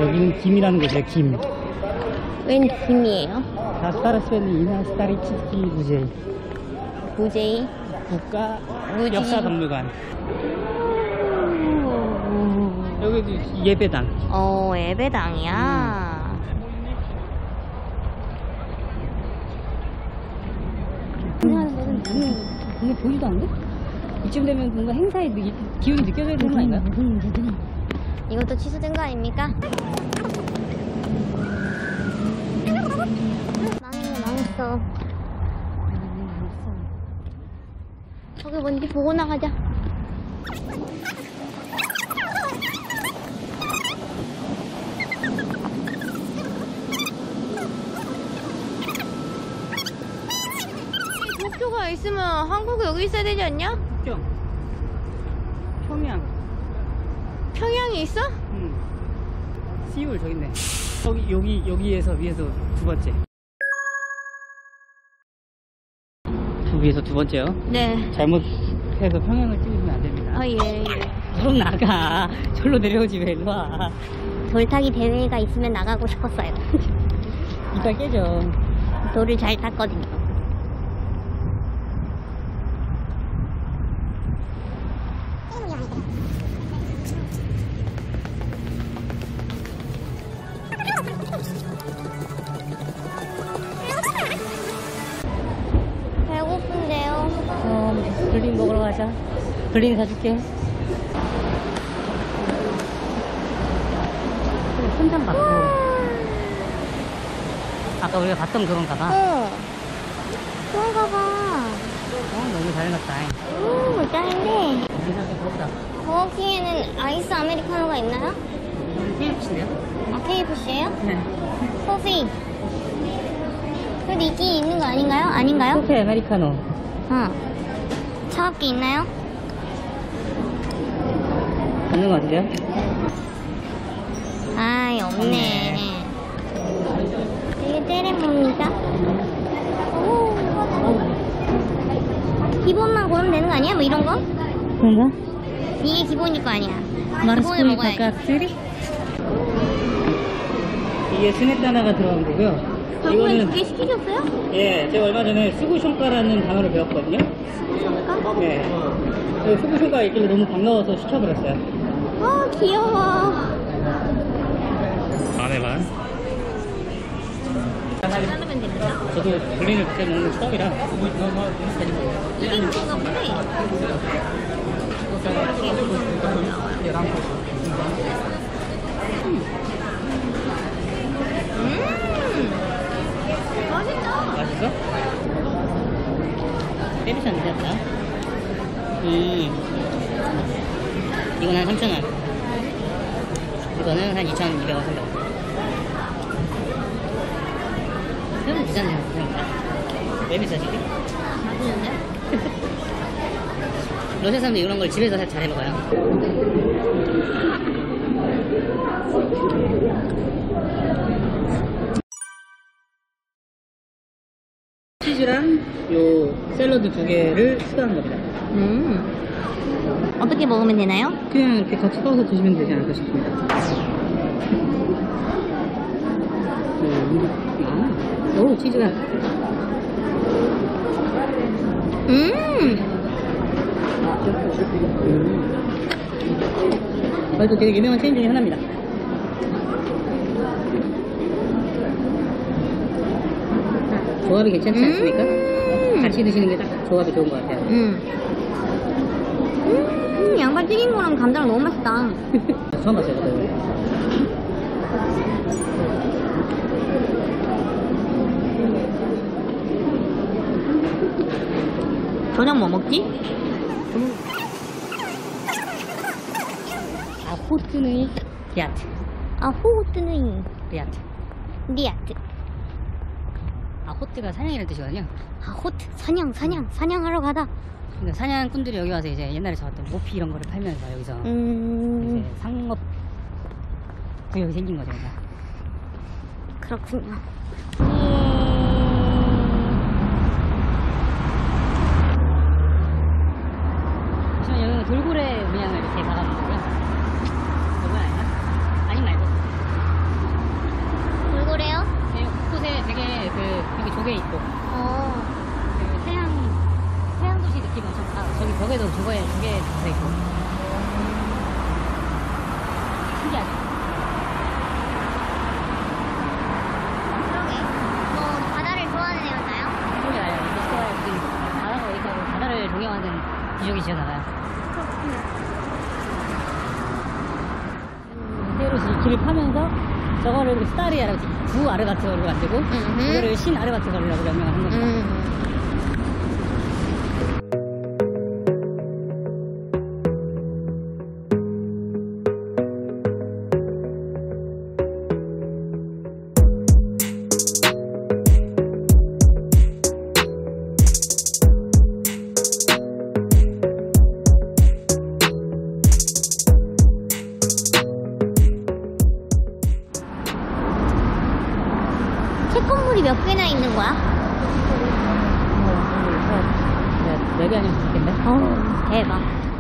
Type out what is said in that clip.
여기는 김이라는 곳이에요. 김. 웬 김이에요? 다스타르스베니 이나스타리치스키 무제이. 무제이? 국가 무지. 역사박물관. 여기도 예배당. 예배당이야. 하는 거는 눈에 보이지도 않는데? 이쯤 되면 뭔가 행사의 기운이 느껴져야 되는 거 아닌가요? 이것도 취소된 거 아닙니까? 망했어. 저기 뭔지 보고 나가자. 도쿄가 있으면 한국에 여기 있어야 되지 않냐? 국경. 평양. 평양이 있어? 응. 시울 저기 있네. 여기에서 위에서 두 번째. 위에서 두 번째요. 네. 잘못해서 평양을 찍으시면 안 됩니다. 예. 그럼 나가. 절로 내려오지 왜 일로 와. 돌타기 대회가 있으면 나가고 싶었어요. 이빨 깨져. 돌을 잘 탔거든요. 배고픈데요. 블린 먹으러 가자. 블린 사줄게. 손담 받고. 아까 우리가 봤던 그건가 봐. 그런가 봐. 너무 잘 해놨다. 짱인데. 인상이 부럽다. 버거킹에는 아이스 아메리카노가 있나요? KFC인데요? KFC예요? 네. 커피. 그래도 있긴 있는 거 아닌가요? 아닌가요? 커피 아메리카노. 차갑게 있나요? 없는 거 같은데요? 아이, 없네. 이게 때려봅니까? 기본만 고르면 되는 거 아니야? 뭐 이런 거? 그런가? 이게 기본일 거 아니야. 기본을 마르스코이 먹어야지. 바카스리? 이게 스네타나가 들어간 거고요. 결국엔 이거는 2개 시키셨어요? 예, 제가 얼마 전에 스구숑가라는 단어를 배웠거든요. 수고하니까? 네. 스구숑가가 있길래 너무 반가워서 시켜버렸어요. 귀여워. 안에만. 자르면 됩니다. 저도 블린을 그때 먹는 게 처음이라. 이게 그건가 보네. 맛있다. 맛있어? 세비스 안 되셨다. 이건 한 3,000원. 이거는 한 2,200원 생각. 그러면 비싸네요. 왜 비싸지? 맛있는데? 러시아 사람들 이런 걸 집에서 잘 해먹어요. 치즈랑 요 샐러드 두 개를 추가한 겁니다. 어떻게 먹으면 되나요? 그냥 이렇게 같이 떠서 드시면 되지 않을까 싶습니다. 오, 치즈가. 이것도 되게 유명한 체인 중에 하나입니다. 조합이 괜찮지 않습니까? 같이 드시는 게 딱 조합이 좋은 것 같아요. 양파 튀긴 거랑 감자랑 너무 맛있다. 처음 봤어요, 저도. 저녁 뭐 먹지? 아포트누이 리아트. 호트는 리아트. 리아트. 호트가 사냥이라는 뜻이거든요. 호트. 사냥하러 가다. 그러니까 사냥꾼들이 여기 와서 이제 옛날에 잡았던 모피 이런 거를 팔면서 여기서 이제 상업 구역이 생긴 거죠. 그냥. 그렇군요. 하지만 여기는 돌고래 문양을 이렇게 박아놓은 거고요. 그건 아니야? 아니 말고. 저게도 저거에 저게 들어있고. 신기하죠? 그러게. 뭐 바다를 좋아하는 애였나요? 그게 아니에요. 미스터가 무슨 바다가 어디까고 바다를 동경하는 기적이시잖아요. 새로 길을 파면서 저거를 스타리아라고 구 아르바트어로 만들고 그거를 신 아르바트어라고 명명을 한 겁니다. 채권물이 몇 개나 있는 거야? 네 개 아니면 5개인데? 대박.